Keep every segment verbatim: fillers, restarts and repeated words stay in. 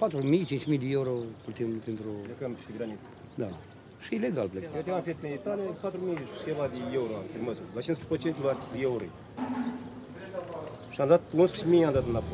patru mii, cinci mii de euro plătim pentru... Plecăm pe graniță. Da. Și ilegal plecăm. Eu te-am fieți în Italia, patru mii și ceva de euro am primit. La cincizeci la sută luați de euro. Și am dat unsprezece mii, am dat înapoi.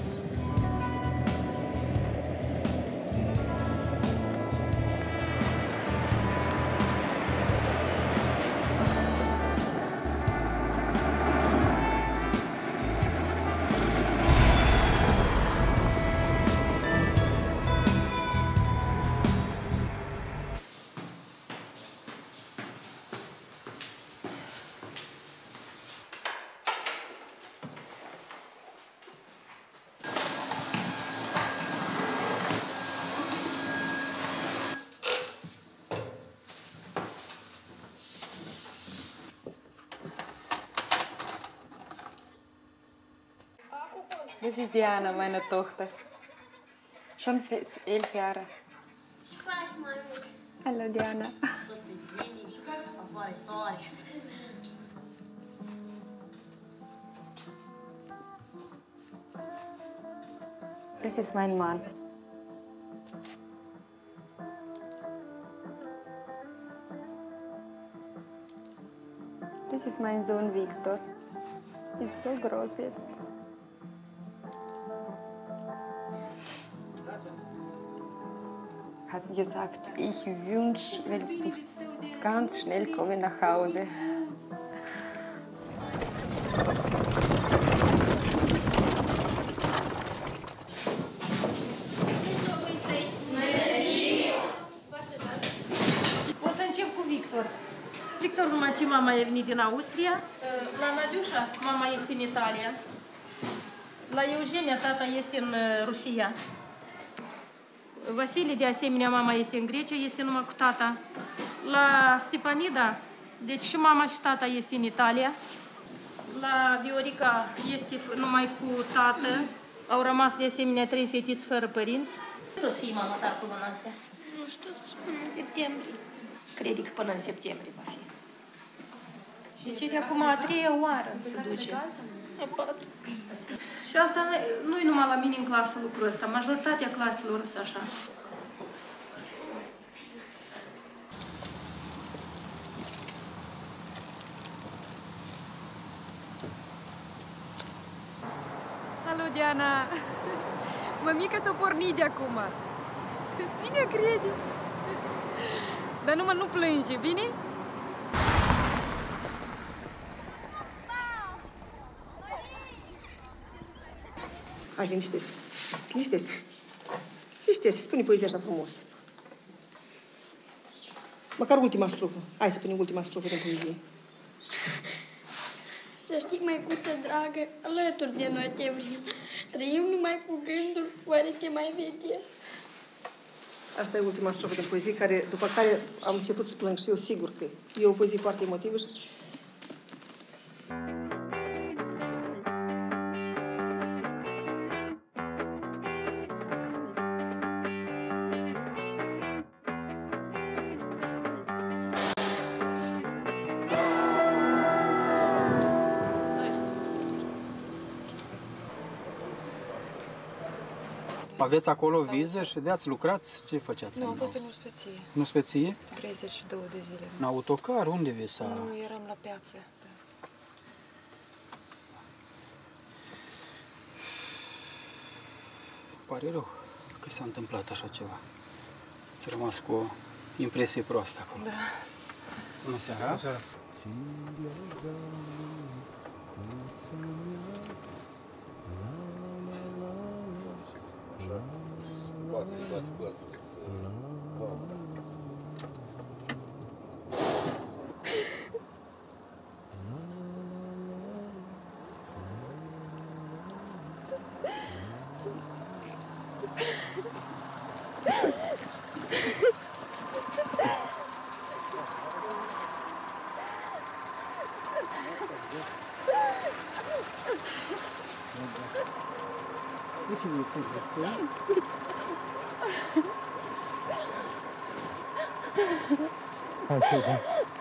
Das ist Diana, meine Tochter. Schon elf Jahre. Hallo Diana. Das ist mein Mann. Das ist mein Sohn Viktor. Ist so groß jetzt. Hat gesagt, ich wünsche, willst du ganz schnell kommen nach Hause. O să încep cu Victor. Victor numai ce mama e venit din Austria. La Nadiușa, mama este în Italia. La Eugenia, tata este în Rusia. Vasile, de asemenea, mama este în Grecia, este numai cu tata. La Stepanida, deci și mama și tata este în Italia. La Viorica este numai cu tată. Au rămas de asemenea trei fetiți fără părinți. Cât o să fie mama ta acum în astea? Nu știu, până în septembrie. Crede că până în septembrie va fi. Deci e de acum a treia oară se duce. A patru. Și asta nu-i numai la mine în clasă lucrul ăsta. Majoritatea claselor sunt așa. Alo, Diana. Mămica s-a pornit de acum. Îți vine a crede. Dar numai nu plânge, bine? Hai, liniștește. Liniștește. Liniștește, spune poezia așa frumos. Măcar ultima strofă. Hai, spune ultima strofă din poezie. Să știi, măicuță dragă, alături de noi te vrem. Trăim numai cu gânduri, oare te mai vedem? Asta e ultima strofă din poezie, care, după care am început să plâng și eu sigur că e o poezie foarte emotivă și Aveți acolo viză și de-ați lucrat? Ce făceați? Nu, am fost în uspeție. În uspeție? treizeci și două de zile. În autocar? Unde visa? Nu, eram la piață. Da. Pare rău că s-a întâmplat așa ceva. Ați rămas cu o impresie proastă acolo. Da. Bună seara! Bună seara! Hai, hai, hai.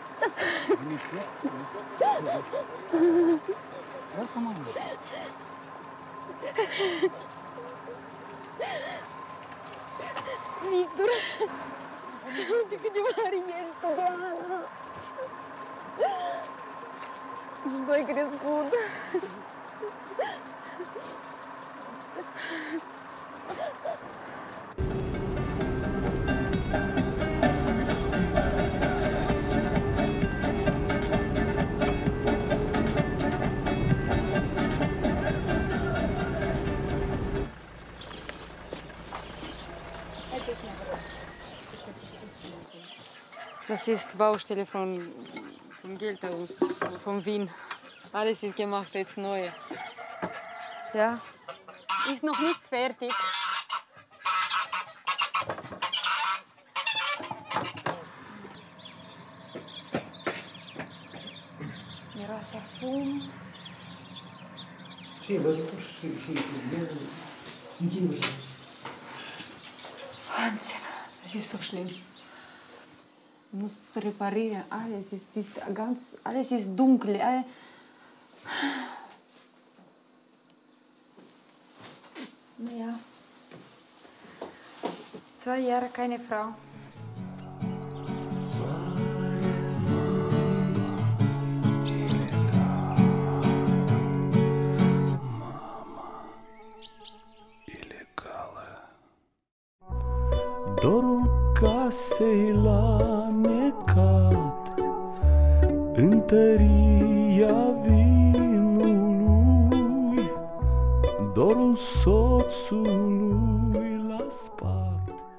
Da, come on. Victor! Uite cât de mare ești, Diana! Tu ai crescut! Das ist Baustelle von, vom Geldhaus, von Wien. Alles ist gemacht, jetzt neu. Ja, ist noch nicht fertig. Miroase a fum. Sim, mas eu sim, sim, sim. Wahnsinn, das ist so schlimm. Ich muss reparieren, alles ist, ist ganz, alles ist dunkel. All... Naja, zwei Jahre keine Frau. Dorul casei l-a necat, întăria vinului, dorul soțului l-a spart.